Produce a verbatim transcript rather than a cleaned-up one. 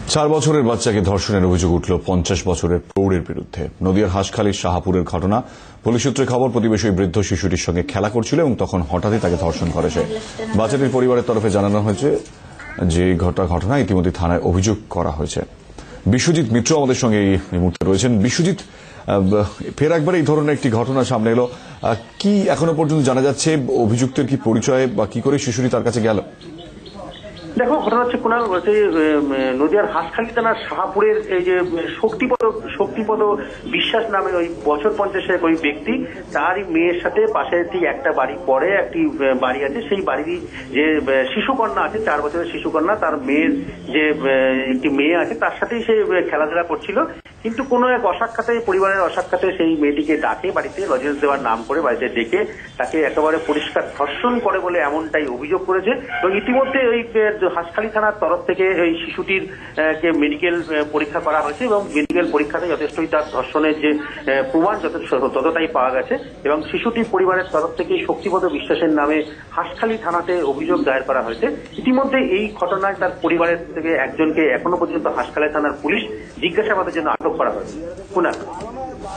চার বছরের বাচ্চাকে ধর্ষণের অভিযোগ উঠল পঞ্চাশ বছরের প্রৌঢ়ের বিরুদ্ধে। নদিয়ার হাঁসখালির শাহাপুরের ঘটনা। পুলিশ সূত্রে খবর, প্রতিবেশী ওই বৃদ্ধ শিশুটির সঙ্গে খেলা করছিল এবং তখন হঠাৎই তাকে ধর্ষণ করে সে। বাচ্চাটির পরিবারের তরফে জানানো হয়েছে যে ঘটা ঘটনা ইতিমধ্যে থানায় অভিযোগ করা হয়েছে। বিশ্বজিৎ মিত্র আমাদের সঙ্গে এই মুহূর্তে রয়েছেন। বিশ্বজিৎ, ফের একবার এই ধরনের একটি ঘটনা সামনে এলো, কি এখনো পর্যন্ত জানা যাচ্ছে? অভিযুক্তের কি পরিচয় বা কি করে শিশুটি তার কাছে গেল? দেখো, ঘটনা হচ্ছে কুণাল, নদিয়ার হাঁসখালি থানার শাহাপুরের এই যে শক্তিপদ শক্তিপদ বিশ্বাস নামের ওই বছর পঞ্চাশের ওই ব্যক্তি, তারই মেয়ের সাথে পাশে ঠিক একটা বাড়ি পরে একটি বাড়ি আছে, সেই বাড়িরই যে শিশুকন্যা আছে, চার বছরের শিশুকন্যা, তার মেয়ের যে একটি মেয়ে আছে, তার সাথেই সে খেলাধুলা করছিল। কিন্তু কোনো এক অসাক্ষাতে, পরিবারের অসাক্ষাতে সেই মেয়েটিকে ডাকে বাড়িতে, লজেন্স দেওয়ার নাম করে বাড়িতে ডেকে তাকে একেবারে পরিষ্কার ধর্ষণ করে বলে এমনটাই অভিযোগ করেছে। এবং ইতিমধ্যে ওই হাঁসখালি থানার তরফ থেকে ওই শিশুটির কে মেডিকেল পরীক্ষা করা হয়েছে এবং মেডিকেল পরীক্ষাতে যথেষ্টই তার ধর্ষণের যে প্রমাণ যথেষ্ট ততটাই পাওয়া গেছে। এবং শিশুটির পরিবারের তরফ থেকে শক্তিপদ বিশ্বাসের নামে হাঁসখালি থানাতে অভিযোগ দায়ের করা হয়েছে। ইতিমধ্যে এই ঘটনায় তার পরিবারের থেকে একজনকে এখনো পর্যন্ত হাঁসখালি থানার পুলিশ জিজ্ঞাসাবাদের জন্য আটক করা হয়েছে। কুণাল।